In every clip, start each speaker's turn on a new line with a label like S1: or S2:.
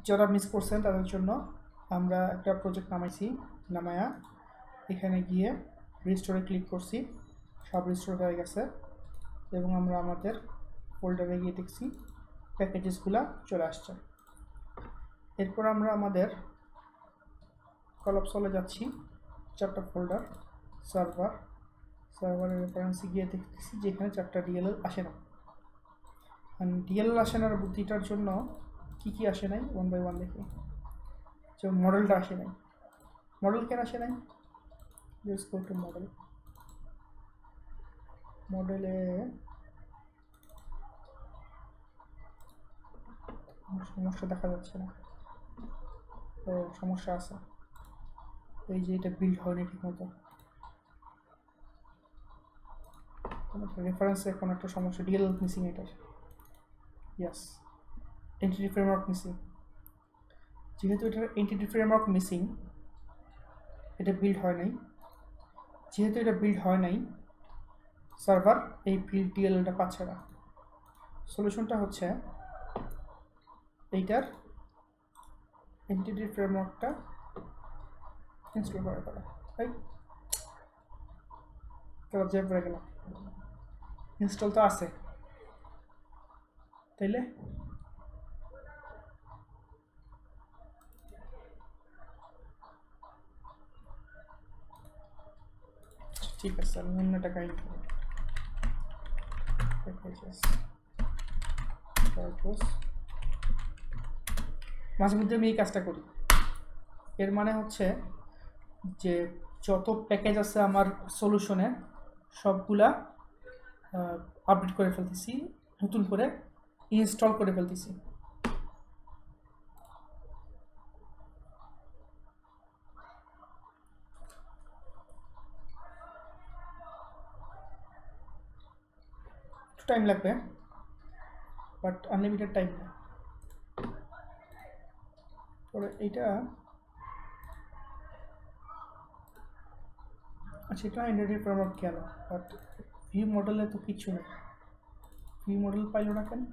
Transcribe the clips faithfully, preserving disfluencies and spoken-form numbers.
S1: যারা মিস করছেন তাদের জন্য আমরা একটা প্রজেক্ট নামাইছি, নামায়া এখানে গিয়ে রিস্টোরে ক্লিক করছি, সব রিস্টোর হয়ে গেছে এবং আমরা আমাদের ফোল্ডারে গিয়ে দেখছি প্যাকেজেসগুলো চলে আসছে। এরপর আমরা আমাদের কলাপসলে যাচ্ছি, চারটা ফোল্ডার, সার্ভার, সার্ভারের রেফারেন্সে গিয়ে দেখতেছি যেখানে চারটা ডিএলএল আসে না। ডিএলএল আসে না বুদ্ধিটার জন্য কি কি আসে নাই ওয়ান বাই ওয়ান দেখি। যে মডেলটা আসে নাই, মডেল কেন আসে নাই? ইউজ করতে মডেল, মডেলে সমস্যা দেখা যাচ্ছে না। ও সমস্যা আছে, এই যে এটা বিল্ড হয়নি ঠিক মতো। রেফারেন্সে এখন একটা সমস্যা, ডিএলএল মিসিং এটার। Yes, entity framework missing. যেহেতু এটার এন্টিটি ফ্রেমওয়ার্ক মিসিং, এটা বিল্ড হয় নাই। যেহেতু এটা বিল্ড হয় নাই, সার্ভার এই বিল্ড ডিএলএলটা পাচ্ছে না। সলিউশনটা হচ্ছে এইটার এন্টিটি ফ্রেমওয়ার্কটা ইনস্টল করা করা রাইট। তো যে পড়ে গেল, ইনস্টল তো আছে তাইলে ঠিক আছে। আমি অন্য টাকা মাঝে মধ্যে আমি এই কাজটা করি। এর মানে হচ্ছে যে যত প্যাকেজ আছে আমার সলিউশনে সবগুলা আপডেট করে ফেলতেছি, নতুন করে ইনস্টল করে ফেলতেছি। টাইম লাগবে, বাট আনলিমিটেড টাইম না। পরে এইটা আচ্ছা, এটা এন্টিটি ফ্রেমওয়ার্ক কেন, বাট ভিউ মডেলে তো কিছু নেই। ভিউ মডেল পাইল না কেন?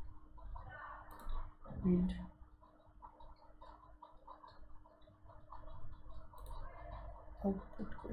S1: বিল্ড আউটপুট করে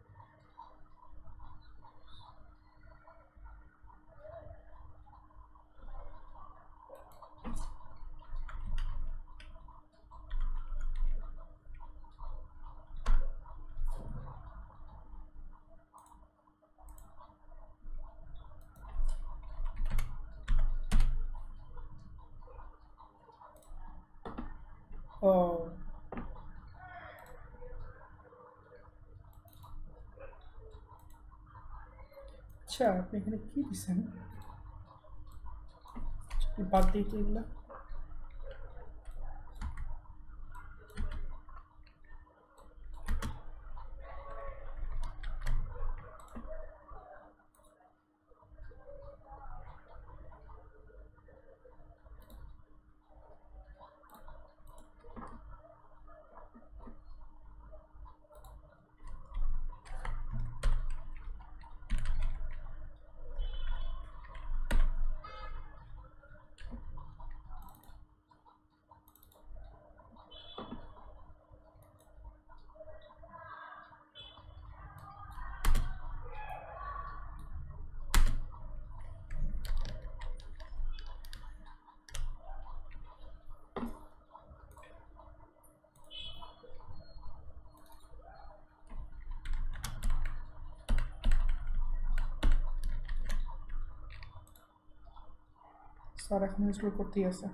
S1: ও আচ্ছা, আপনি এখানে কি দিচ্ছেন? বাদ দিই তো এগুলা। স্যার এখন ইনস্টল করতেই আছে।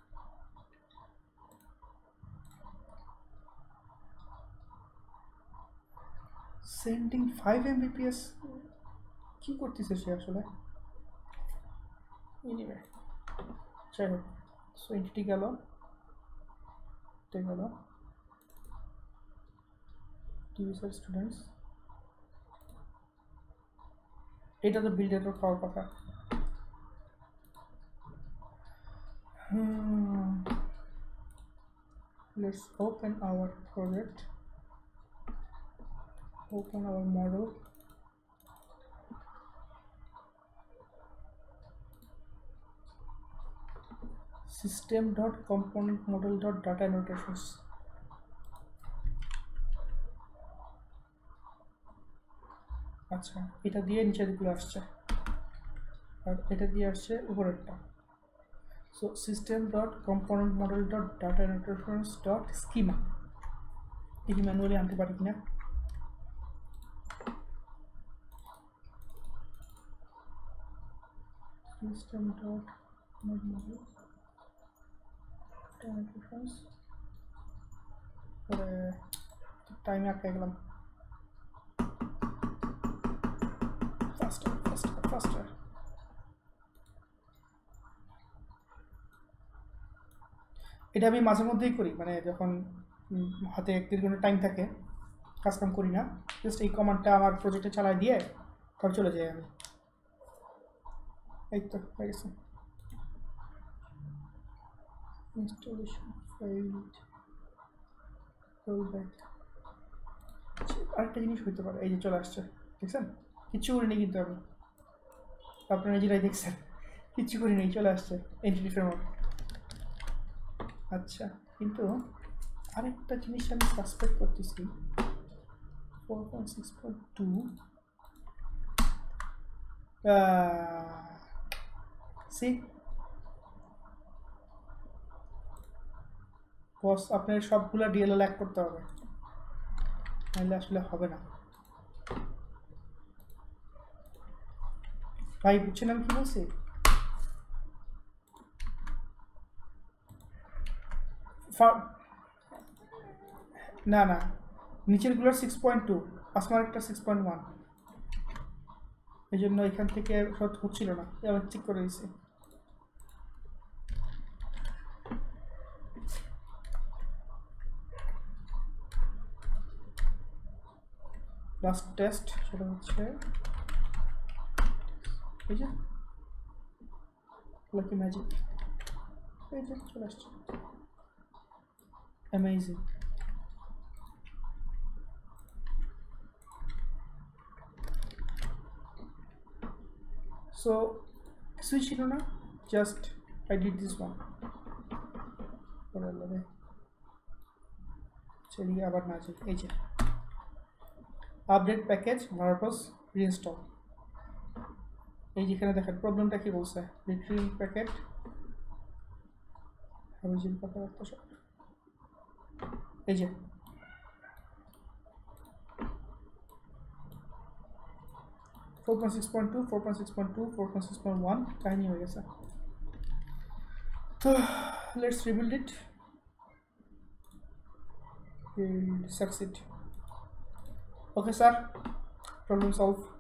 S1: সেন্ডিং ফাইভ এমবিপিএস কি করতেছে সে আসলে? এনিওয়ে, যাই হোক, সো এন্টিটি গেল, এটা গেল টিউজার স্টুডেন্টস। এটা তো বিল্ডারের পাওয়ার কথা। Hmm. Let's open our project, open our model, system dot component model dot data annotations. আচ্ছা, এটা দিয়ে নিচে দিকে আসছে আর এটা দিয়ে আসছে উপরেরটা। So system dot component model dot data annotations dot schema এই ম্যানুয়ালি আনতে পারি কিনা। সিস্টেম ডট মডেল annotations পরে টাইমে আটকে গেলাম। ফাস্টার ফাস্টার ফাস্টার এটা আমি মাঝে মধ্যেই করি, মানে যখন হাতে এক দেড় ঘন্টা টাইম থাকে, কাজ কাম করি না, জাস্ট এই কমান্ডটা আমার প্রজেক্টে চালাই দিয়ে তারপর চলে যাই আমি। এই তো হয়ে গেছে। Installation file rollback. আরেকটা জিনিস হইতে পারে, এই যে চলে আসছে, দেখছেন? কিচ্ছু করিনি কিন্তু আমি, আপনারা নিজেরাই দেখছেন কিচ্ছু করিনি, চলে আসছে এন্টিটি ফ্রেমওয়ার্ক। আচ্ছা, কিন্তু আরেকটা জিনিস আমি সাসপেক্ট করতেছি, four point six point two see boss, আপনার সবগুলো ডিএলএল এক করতে হবে, নাহলে আসলে হবে না। ভাই বুঝছেন আমি কি বলছি? না না, নিচেরগুলো সিক্স পয়েন্ট টু, আসমার একটা সিক্স পয়েন্ট ওয়ান, এই জন্য এখান থেকে সব হচ্ছিল না, আবার চেক করে দিয়েছি। লাস্ট টেস্ট সেটা হচ্ছে এই যে লাকি ম্যাজিক, এই যে চলে আসছে, অ্যামেজিং। সো কিছুই ছিল না, just I did this one পরে লাগে চলিয়ে আবার না যাই। এই যে আপডেট প্যাকেজ ভার্বস রিইনস্টল, এই যেখানে দেখেন প্রবলেমটা কি বলছে, রিট্রিভ প্যাকেট হাবিজিন পাতা রাখতে সব, এই যে four point six point two, four point six point two, four point six point one কাহিনী হয়ে গেছে। তো let's rebuild it, will succeed. Okay sir, problem solve.